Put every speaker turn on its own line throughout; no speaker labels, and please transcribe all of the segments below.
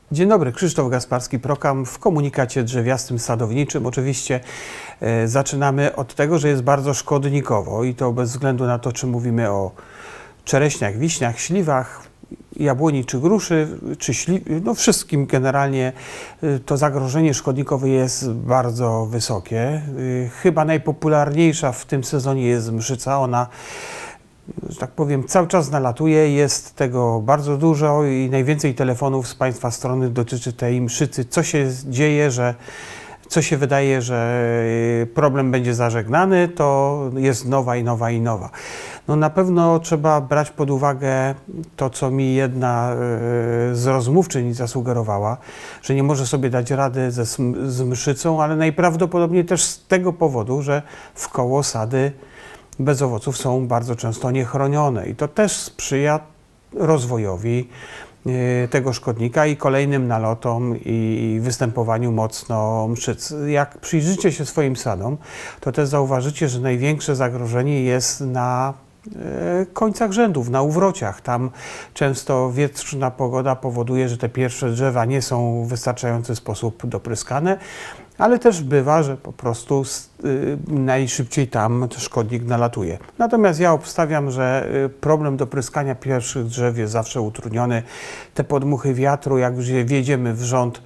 Dzień dobry, Krzysztof Gasparski, Prokam w komunikacie drzewiastym sadowniczym. Oczywiście zaczynamy od tego, że jest bardzo szkodnikowo i to bez względu na to, czy mówimy o czereśniach, wiśniach, śliwach, jabłoni czy gruszy, czy no wszystkim generalnie to zagrożenie szkodnikowe jest bardzo wysokie. Chyba najpopularniejsza w tym sezonie jest mszyca. Ona, że tak powiem, cały czas nalatuje, jest tego bardzo dużo i najwięcej telefonów z Państwa strony dotyczy tej mszycy. Co się dzieje, co się wydaje, że problem będzie zażegnany, to jest nowa i nowa i nowa. No na pewno trzeba brać pod uwagę to, co mi jedna z rozmówczyń zasugerowała, że nie może sobie dać rady z mszycą, ale najprawdopodobniej też z tego powodu, że wkoło sady bez owoców są bardzo często niechronione i to też sprzyja rozwojowi tego szkodnika i kolejnym nalotom i występowaniu mocno mszyc. Jak przyjrzycie się swoim sadom, to też zauważycie, że największe zagrożenie jest na końcach rzędów, na uwrociach. Tam często wietrzna pogoda powoduje, że te pierwsze drzewa nie są w wystarczający sposób dopryskane, ale też bywa, że po prostu najszybciej tam szkodnik nalatuje. Natomiast ja obstawiam, że problem dopryskania pierwszych drzew jest zawsze utrudniony. Te podmuchy wiatru, jak już wjedziemy w rząd,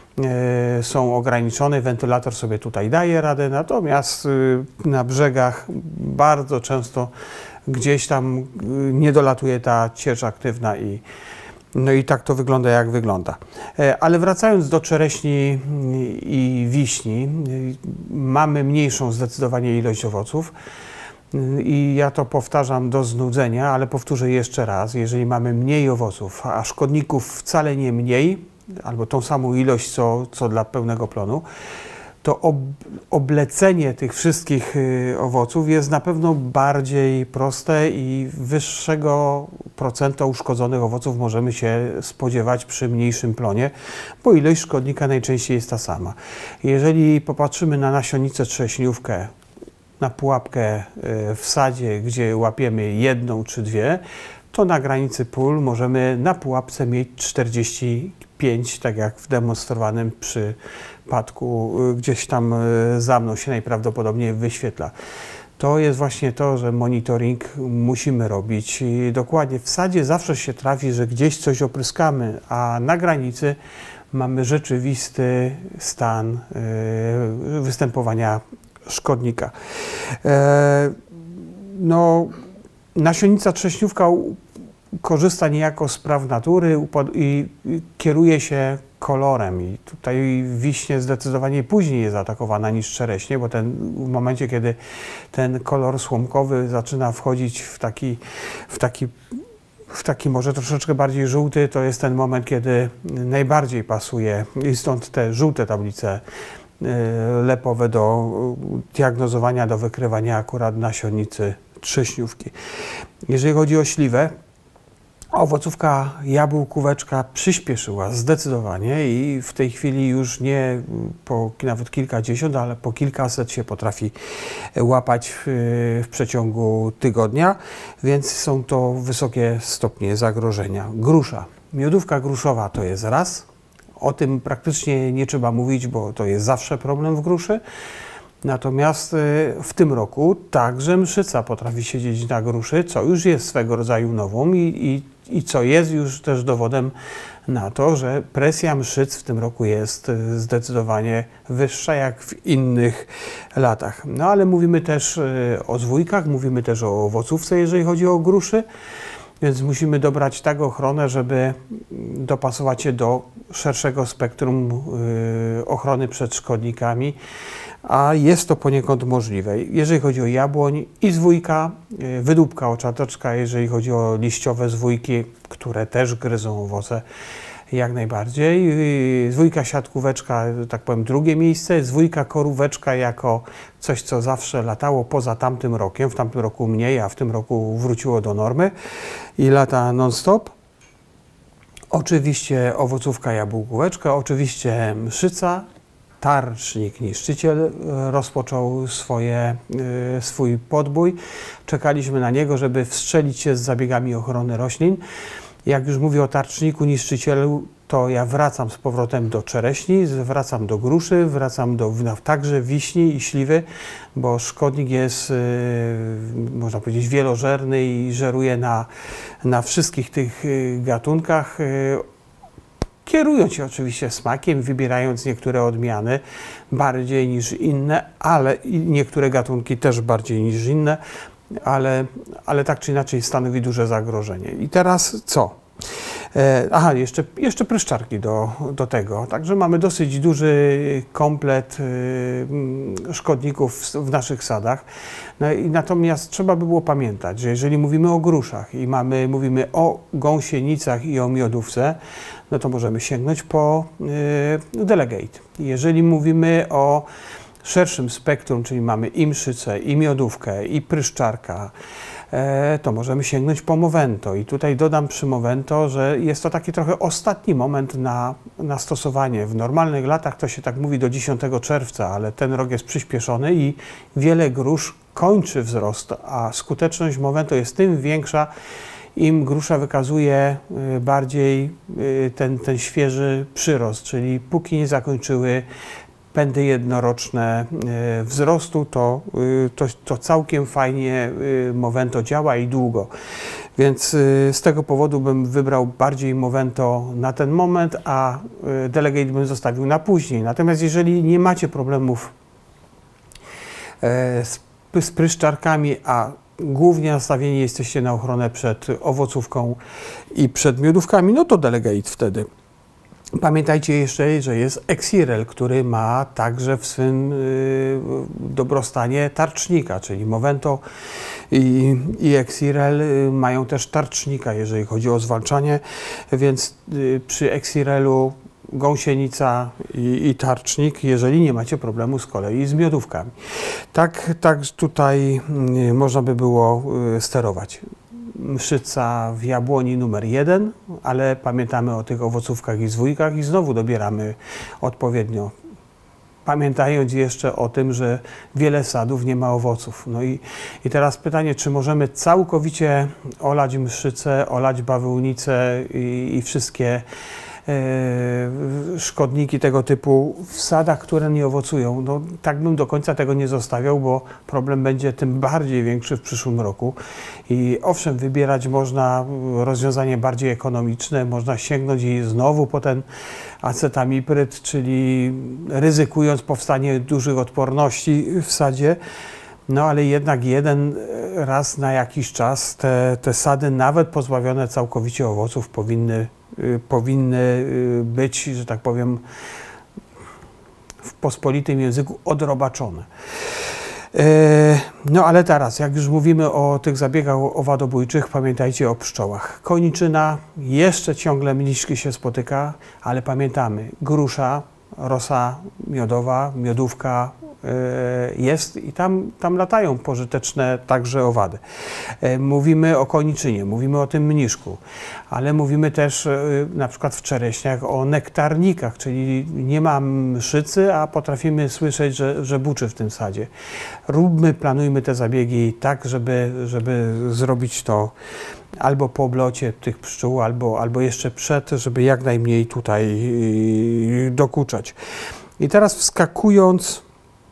są ograniczone. Wentylator sobie tutaj daje radę, natomiast na brzegach bardzo często gdzieś tam nie dolatuje ta ciecz aktywna no i tak to wygląda, jak wygląda. Ale wracając do czereśni i wiśni, mamy mniejszą zdecydowanie ilość owoców i ja to powtarzam do znudzenia, ale powtórzę jeszcze raz. Jeżeli mamy mniej owoców, a szkodników wcale nie mniej, albo tą samą ilość, co dla pełnego plonu, to oblecenie tych wszystkich owoców jest na pewno bardziej proste i wyższego procenta uszkodzonych owoców możemy się spodziewać przy mniejszym plonie, bo ilość szkodnika najczęściej jest ta sama. Jeżeli popatrzymy na nasionnicę trześniówkę, na pułapkę w sadzie, gdzie łapiemy jedną czy dwie, to na granicy pól możemy na pułapce mieć 45, tak jak w demonstrowanym przypadku gdzieś tam za mną się najprawdopodobniej wyświetla. To jest właśnie to, że monitoring musimy robić. I dokładnie w sadzie zawsze się trafi, że gdzieś coś opryskamy, a na granicy mamy rzeczywisty stan występowania szkodnika. No, nasionnica trześniówka korzysta niejako z praw natury i kieruje się kolorem i tutaj wiśnie zdecydowanie później jest atakowana niż czereśnie, bo w momencie, kiedy ten kolor słomkowy zaczyna wchodzić w taki może troszeczkę bardziej żółty, to jest ten moment, kiedy najbardziej pasuje i stąd te żółte tablice lepowe do diagnozowania, do wykrywania akurat nasionnicy trześniówki. Jeżeli chodzi o śliwę, owocówka jabłkóweczka przyspieszyła zdecydowanie i w tej chwili już nie po nawet kilkadziesiąt, ale po kilkaset się potrafi łapać w przeciągu tygodnia, więc są to wysokie stopnie zagrożenia. Grusza. Miodówka gruszowa to jest raz. O tym praktycznie nie trzeba mówić, bo to jest zawsze problem w gruszy. Natomiast w tym roku także mszyca potrafi siedzieć na gruszy, co już jest swego rodzaju nowum i co jest już też dowodem na to, że presja mszyc w tym roku jest zdecydowanie wyższa jak w innych latach. No ale mówimy też o zwójkach, mówimy też o owocówce, jeżeli chodzi o gruszy, więc musimy dobrać tak ochronę, żeby dopasować się do szerszego spektrum ochrony przed szkodnikami, a jest to poniekąd możliwe. Jeżeli chodzi o jabłoń i zwójka, wydóbka oczateczka, jeżeli chodzi o liściowe zwójki, które też gryzą owoce, jak najbardziej. Zwójka siatkóweczka, tak powiem, drugie miejsce. Zwójka koróweczka jako coś, co zawsze latało poza tamtym rokiem. W tamtym roku mniej, a w tym roku wróciło do normy i lata non-stop. Oczywiście owocówka jabłkóweczka, oczywiście mszyca. Tarcznik niszczyciel rozpoczął swój podbój. Czekaliśmy na niego, żeby wstrzelić się z zabiegami ochrony roślin. Jak już mówię o tarczniku niszczycielu, to ja wracam z powrotem do czereśni, wracam do gruszy, wracam do także wiśni i śliwy, bo szkodnik jest, można powiedzieć, wielożerny i żeruje na wszystkich tych gatunkach, kierując się oczywiście smakiem, wybierając niektóre odmiany bardziej niż inne, ale i niektóre gatunki też bardziej niż inne, ale tak czy inaczej stanowi duże zagrożenie. I teraz co? Aha, jeszcze pryszczarki do tego. Także mamy dosyć duży komplet szkodników w naszych sadach. No i natomiast trzeba by było pamiętać, że jeżeli mówimy o gruszach i mówimy o gąsienicach i o miodówce, no to możemy sięgnąć po Delegate. Jeżeli mówimy o szerszym spektrum, czyli mamy i mszycę, i miodówkę, i pryszczarka, to możemy sięgnąć po Movento. I tutaj dodam przy Movento, że jest to taki trochę ostatni moment na stosowanie. W normalnych latach to się tak mówi do 10 czerwca, ale ten rok jest przyspieszony i wiele grusz kończy wzrost, a skuteczność Movento jest tym większa, im grusza wykazuje bardziej ten świeży przyrost, czyli póki nie zakończyły pędy jednoroczne wzrostu, to całkiem fajnie Movento działa i długo. Więc z tego powodu bym wybrał bardziej Movento na ten moment, a Delegate bym zostawił na później. Natomiast jeżeli nie macie problemów z pryszczarkami, a głównie nastawieni jesteście na ochronę przed owocówką i przed miodówkami, no to Delegate wtedy. Pamiętajcie jeszcze, że jest Exirel, który ma także w swym dobrostanie tarcznika, czyli Movento i Exirel mają też tarcznika, jeżeli chodzi o zwalczanie, więc przy Exirelu gąsienica i tarcznik, jeżeli nie macie problemu z kolei z miodówkami. Tak tutaj można by było sterować. Mszyca w jabłoni numer 1, ale pamiętamy o tych owocówkach i zwójkach i znowu dobieramy odpowiednio. Pamiętając jeszcze o tym, że wiele sadów nie ma owoców. No i teraz pytanie, czy możemy całkowicie olać mszycę, olać bawełnicę i wszystkie szkodniki tego typu w sadach, które nie owocują. No, tak bym do końca tego nie zostawiał, bo problem będzie tym bardziej większy w przyszłym roku. I owszem, wybierać można rozwiązanie bardziej ekonomiczne, można sięgnąć i znowu po ten acetamipryt, czyli ryzykując powstanie dużych odporności w sadzie. No ale jednak jeden raz na jakiś czas te sady, nawet pozbawione całkowicie owoców, powinny być, że tak powiem, w pospolitym języku odrobaczone. No ale teraz, jak już mówimy o tych zabiegach owadobójczych, pamiętajcie o pszczołach. Koniczyna, jeszcze ciągle mniszki się spotyka, ale pamiętamy, grusza, rosa miodowa, miodówka jest i tam latają pożyteczne także owady. Mówimy o koniczynie, mówimy o tym mniszku, ale mówimy też na przykład w czereśniach o nektarnikach, czyli nie ma mszycy, a potrafimy słyszeć, że buczy w tym sadzie. Planujmy te zabiegi tak, żeby zrobić to albo po oblocie tych pszczół, albo jeszcze przed, żeby jak najmniej tutaj dokuczać. I teraz wskakując,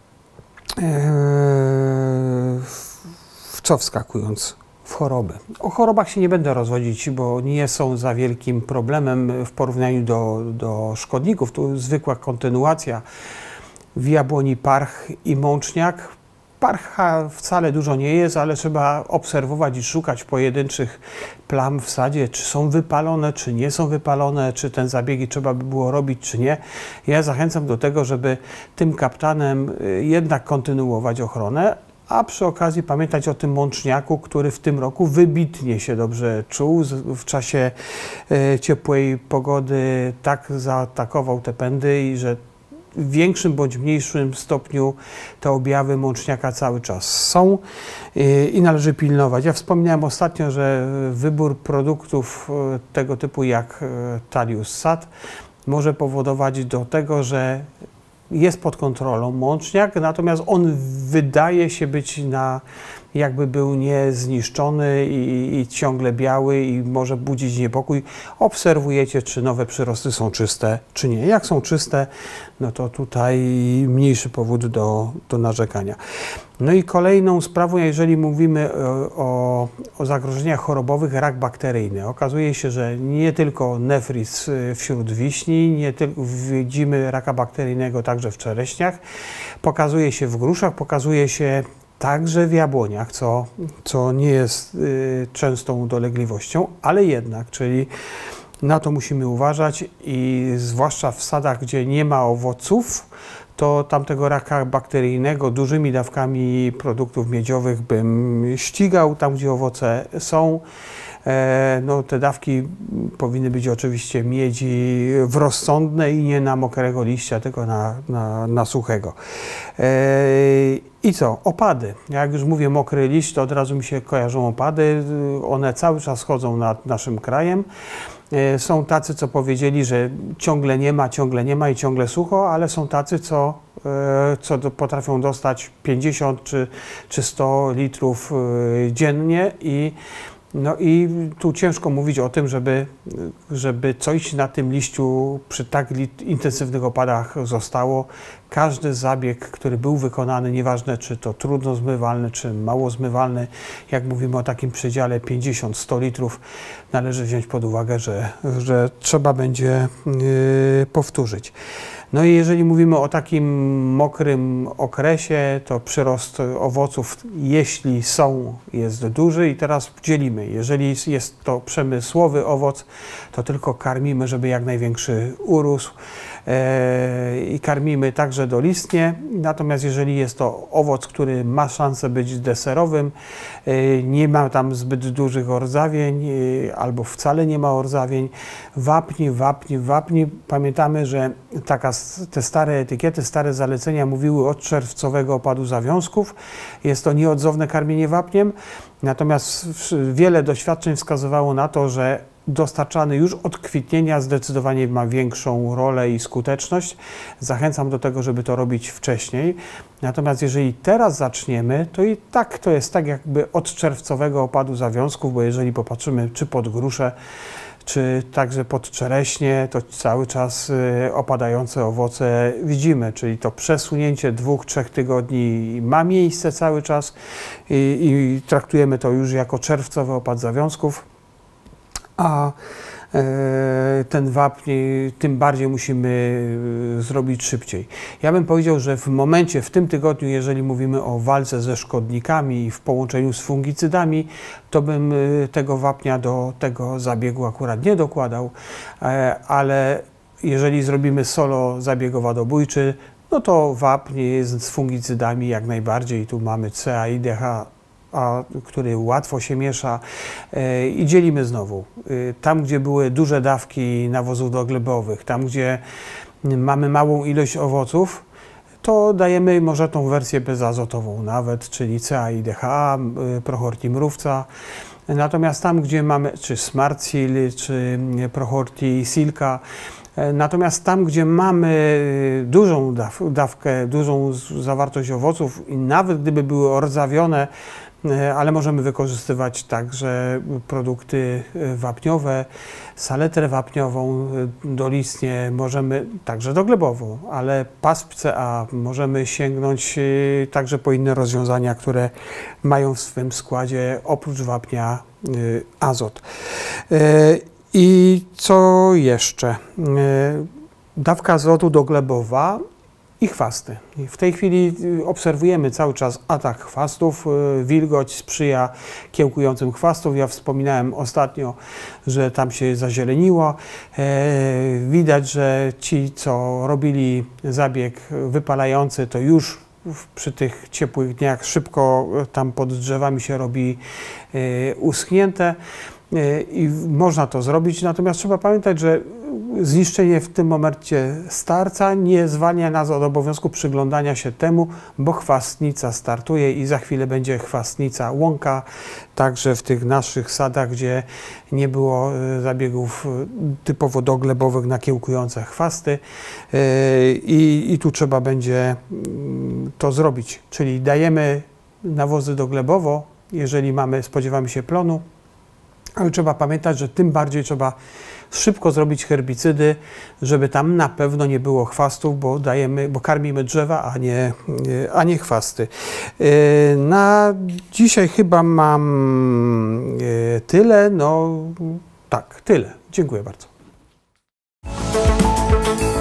w choroby. O chorobach się nie będę rozwodzić, bo nie są za wielkim problemem w porównaniu do szkodników. Tu zwykła kontynuacja. W jabłoni parch i mączniak. Parcha wcale dużo nie jest, ale trzeba obserwować i szukać pojedynczych plam w sadzie, czy są wypalone, czy nie są wypalone, czy te zabiegi trzeba by było robić, czy nie. Ja zachęcam do tego, żeby tym kaptanem jednak kontynuować ochronę, a przy okazji pamiętać o tym mączniaku, który w tym roku wybitnie się dobrze czuł. W czasie ciepłej pogody tak zaatakował te pędy i że w większym bądź mniejszym stopniu te objawy mączniaka cały czas są i należy pilnować. Ja wspomniałem ostatnio, że wybór produktów tego typu jak Talius Sad może powodować do tego, że jest pod kontrolą mączniak, natomiast on wydaje się być jakby był niezniszczony i ciągle biały i może budzić niepokój. Obserwujecie, czy nowe przyrosty są czyste, czy nie. Jak są czyste, no to tutaj mniejszy powód do narzekania. No i kolejną sprawą, jeżeli mówimy o zagrożeniach chorobowych, rak bakteryjny. Okazuje się, że nie tylko nefris wśród wiśni, nie tylko widzimy raka bakteryjnego także w czereśniach, pokazuje się w gruszach, pokazuje się także w jabłoniach, co nie jest częstą dolegliwością, ale jednak, czyli na to musimy uważać i zwłaszcza w sadach, gdzie nie ma owoców, to tamtego raka bakteryjnego dużymi dawkami produktów miedziowych bym ścigał. Tam, gdzie owoce są, no, te dawki powinny być oczywiście miedzi w rozsądne i nie na mokrego liścia, tylko na suchego. I co? Opady. Jak już mówię mokry liść, to od razu mi się kojarzą opady. One cały czas chodzą nad naszym krajem. Są tacy, co powiedzieli, że ciągle nie ma i ciągle sucho, ale są tacy, co potrafią dostać 50 czy 100 litrów dziennie no i tu ciężko mówić o tym, żeby coś na tym liściu przy tak intensywnych opadach zostało. Każdy zabieg, który był wykonany, nieważne czy to trudno zmywalny, czy mało zmywalny, jak mówimy o takim przedziale 50-100 litrów, należy wziąć pod uwagę, że trzeba będzie powtórzyć. No i jeżeli mówimy o takim mokrym okresie, to przyrost owoców, jeśli jest duży i teraz dzielimy. Jeżeli jest to przemysłowy owoc, to tylko karmimy, żeby jak największy urósł i karmimy także dolistnie. Natomiast jeżeli jest to owoc, który ma szansę być deserowym, nie ma tam zbyt dużych ordzawień albo wcale nie ma ordzawień, wapni. Pamiętamy, że te stare etykiety, stare zalecenia mówiły od czerwcowego opadu zawiązków. Jest to nieodzowne karmienie wapniem, natomiast wiele doświadczeń wskazywało na to, że dostarczany już od kwitnienia zdecydowanie ma większą rolę i skuteczność. Zachęcam do tego, żeby to robić wcześniej. Natomiast jeżeli teraz zaczniemy, to i tak to jest tak jakby od czerwcowego opadu zawiązków, bo jeżeli popatrzymy czy pod gruszę, czy także pod czereśnie, to cały czas opadające owoce widzimy, czyli to przesunięcie 2-3 tygodni ma miejsce cały czas i traktujemy to już jako czerwcowy opad zawiązków. A ten wapń tym bardziej musimy zrobić szybciej. Ja bym powiedział, że w tym tygodniu, jeżeli mówimy o walce ze szkodnikami i w połączeniu z fungicydami, to bym tego wapnia do tego zabiegu akurat nie dokładał, ale jeżeli zrobimy solo zabieg owadobójczy, no to wapń z fungicydami jak najbardziej. Tu mamy CA i DH, który łatwo się miesza i dzielimy znowu. Tam, gdzie były duże dawki nawozów doglebowych, tam, gdzie mamy małą ilość owoców, to dajemy może tą wersję bezazotową nawet, czyli CA i DH, Prochorti mrówca. Natomiast tam, gdzie mamy czy Smartsil, czy Prochorti silka, natomiast tam, gdzie mamy dużą dawkę, dużą zawartość owoców i nawet gdyby były ordzawione, ale możemy wykorzystywać także produkty wapniowe, saletrę wapniową, dolistnie, możemy także doglebową, ale PASP CA możemy sięgnąć także po inne rozwiązania, które mają w swym składzie oprócz wapnia azot. I co jeszcze? Dawka azotu doglebowa i chwasty. W tej chwili obserwujemy cały czas atak chwastów. Wilgoć sprzyja kiełkującym chwastów. Ja wspominałem ostatnio, że tam się zazieleniło. Widać, że ci, co robili zabieg wypalający, to już przy tych ciepłych dniach szybko tam pod drzewami się robi uschnięte. I można to zrobić, natomiast trzeba pamiętać, że zniszczenie w tym momencie starca nie zwalnia nas od obowiązku przyglądania się temu, bo chwastnica startuje i za chwilę będzie chwastnica łąka, także w tych naszych sadach, gdzie nie było zabiegów typowo doglebowych na kiełkujące chwasty i tu trzeba będzie to zrobić, czyli dajemy nawozy doglebowo, jeżeli spodziewamy się plonu, ale trzeba pamiętać, że tym bardziej trzeba szybko zrobić herbicydy, żeby tam na pewno nie było chwastów, bo karmimy drzewa, a nie chwasty. Na dzisiaj chyba mam tyle. No tak, tyle. Dziękuję bardzo.